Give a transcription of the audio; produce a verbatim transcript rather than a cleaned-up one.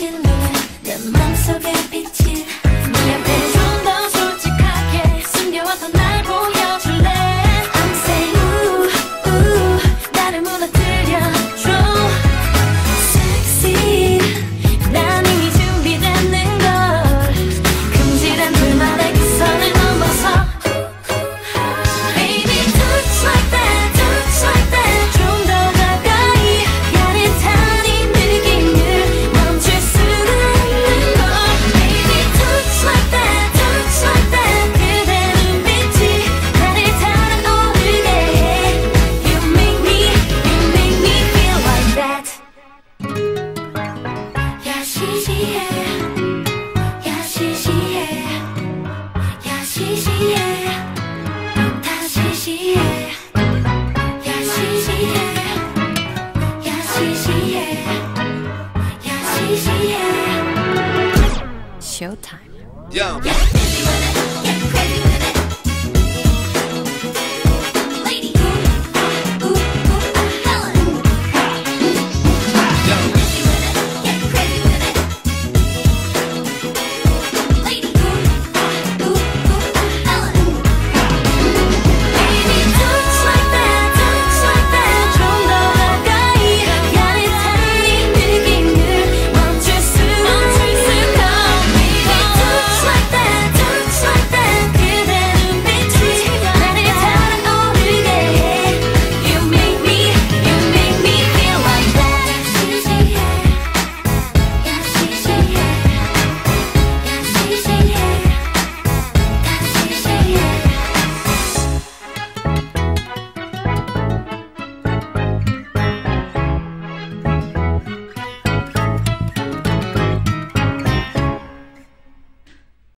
실루엣 내 맘속에 비친 네 앞에 좀 더 솔직하게 숨겨왔던 날 보여줄래. I'm saying ooh ooh 나를 무너뜨려줘. Sexy 난 이미 준비됐는 걸. 금지된 둘만의 기선을 넘어서 Baby touch like that touch like that 좀 더 가까이 야릇한 이 느낌을 멈출 수가 없는 걸. Baby touch like that touch like that 그대 눈빛이 나를 달아오르게 해. You make me you make me feel like that. 야시시해 야시시해 야시시해 다시 시해 야시시해 야시시해 야시시해 Showtime. Yeah. Get crazy when I get crazy when